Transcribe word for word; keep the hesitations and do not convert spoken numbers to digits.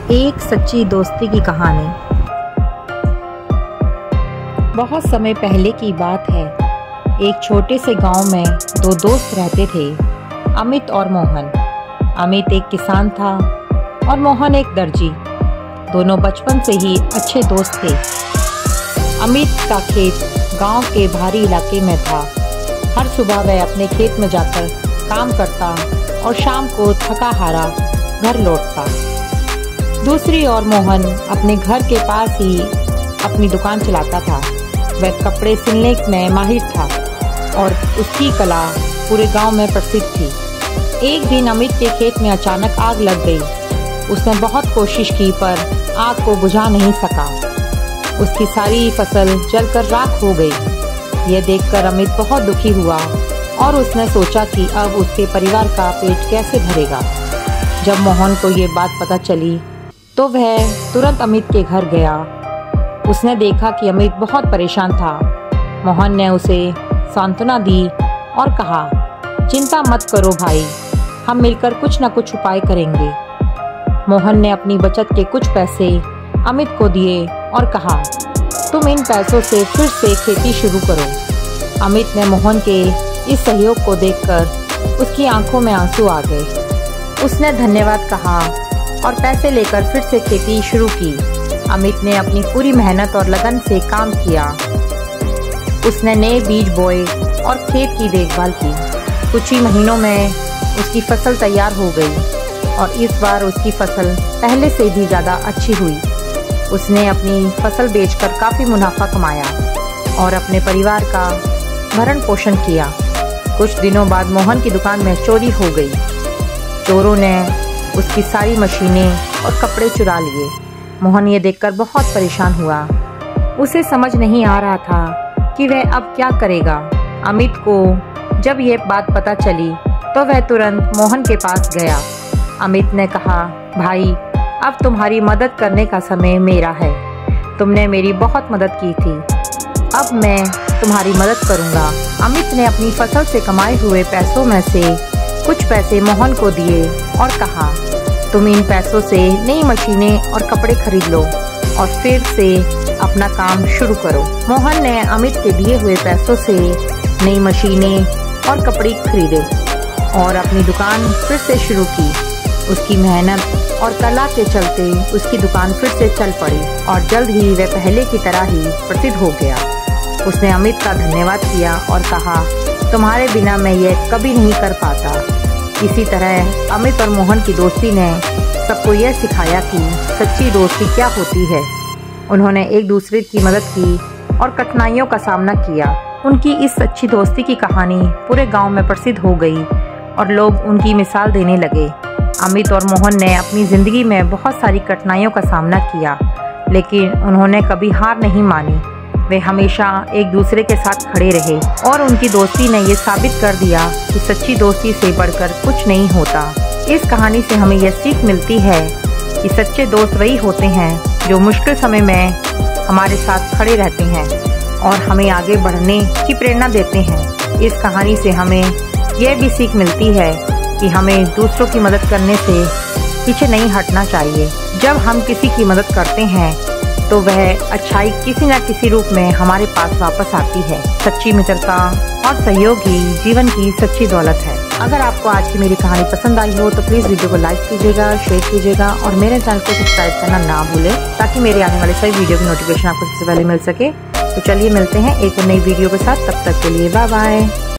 एक सच्ची दोस्ती की कहानी। बहुत समय पहले की बात है। एक छोटे से गांव में दो दोस्त रहते थे, अमित और मोहन। अमित एक किसान था और मोहन एक दर्जी। दोनों बचपन से ही अच्छे दोस्त थे। अमित का खेत गांव के भारी इलाके में था। हर सुबह वह अपने खेत में जाकर काम करता और शाम को थका हारा घर लौटता। दूसरी ओर मोहन अपने घर के पास ही अपनी दुकान चलाता था। वह कपड़े सिलने में माहिर था और उसकी कला पूरे गांव में प्रसिद्ध थी। एक दिन अमित के खेत में अचानक आग लग गई। उसने बहुत कोशिश की पर आग को बुझा नहीं सका। उसकी सारी फसल जलकर राख हो गई। यह देखकर अमित बहुत दुखी हुआ और उसने सोचा कि अब उसके परिवार का पेट कैसे भरेगा। जब मोहन को ये बात पता चली तो वह तुरंत अमित के घर गया। उसने देखा कि अमित बहुत परेशान था। मोहन ने उसे सांत्वना दी और कहा, चिंता मत करो भाई, हम मिलकर कुछ न कुछ उपाय करेंगे। मोहन ने अपनी बचत के कुछ पैसे अमित को दिए और कहा, तुम इन पैसों से फिर से खेती शुरू करो। अमित ने मोहन के इस सहयोग को देखकर उसकी आंखों में आंसू आ गए। उसने धन्यवाद कहा और पैसे लेकर फिर से खेती शुरू की। अमित ने अपनी पूरी मेहनत और लगन से काम किया। उसने नए बीज बोए और खेत की देखभाल की। कुछ ही महीनों में उसकी फसल तैयार हो गई और इस बार उसकी फसल पहले से भी ज़्यादा अच्छी हुई। उसने अपनी फसल बेचकर काफ़ी मुनाफा कमाया और अपने परिवार का भरण पोषण किया। कुछ दिनों बाद मोहन की दुकान में चोरी हो गई। चोरों ने उसकी सारी मशीनें और कपड़े चुरा लिए। मोहन ये देखकर बहुत परेशान हुआ। उसे समझ नहीं आ रहा था कि वह अब क्या करेगा। अमित को जब यह बात पता चली तो वह तुरंत मोहन के पास गया। अमित ने कहा, भाई अब तुम्हारी मदद करने का समय मेरा है। तुमने मेरी बहुत मदद की थी, अब मैं तुम्हारी मदद करूंगा। अमित ने अपनी फसल से कमाए हुए पैसों में से कुछ पैसे मोहन को दिए और कहा, तुम इन पैसों से नई मशीनें और कपड़े खरीद लो और फिर से अपना काम शुरू करो। मोहन ने अमित के दिए हुए पैसों से नई मशीनें और कपड़े खरीदे और अपनी दुकान फिर से शुरू की। उसकी मेहनत और कला के चलते उसकी दुकान फिर से चल पड़ी और जल्द ही वह पहले की तरह ही प्रसिद्ध हो गया। उसने अमित का धन्यवाद किया और कहा, तुम्हारे बिना मैं यह कभी नहीं कर पाता। इसी तरह अमित और मोहन की दोस्ती ने सबको यह सिखाया कि सच्ची दोस्ती क्या होती है। उन्होंने एक दूसरे की मदद की और कठिनाइयों का सामना किया। उनकी इस सच्ची दोस्ती की कहानी पूरे गांव में प्रसिद्ध हो गई और लोग उनकी मिसाल देने लगे। अमित और मोहन ने अपनी जिंदगी में बहुत सारी कठिनाइयों का सामना किया, लेकिन उन्होंने कभी हार नहीं मानी। वे हमेशा एक दूसरे के साथ खड़े रहे और उनकी दोस्ती ने ये साबित कर दिया कि सच्ची दोस्ती से बढ़कर कुछ नहीं होता। इस कहानी से हमें यह सीख मिलती है कि सच्चे दोस्त वही होते हैं जो मुश्किल समय में हमारे साथ खड़े रहते हैं और हमें आगे बढ़ने की प्रेरणा देते हैं। इस कहानी से हमें यह भी सीख मिलती है कि हमें दूसरों की मदद करने से पीछे नहीं हटना चाहिए। जब हम किसी की मदद करते हैं तो वह अच्छाई किसी न किसी रूप में हमारे पास वापस आती है। सच्ची मित्रता और सहयोग ही जीवन की सच्ची दौलत है। अगर आपको आज की मेरी कहानी पसंद आई हो तो प्लीज़ वीडियो को लाइक कीजिएगा, शेयर कीजिएगा और मेरे चैनल को सब्सक्राइब करना ना भूलें ताकि मेरे आने वाले सभी वीडियो की नोटिफिकेशन आपको सबसे पहले मिल सके। तो चलिए मिलते हैं एक नई वीडियो के साथ। तब तक के लिए बाय बाय।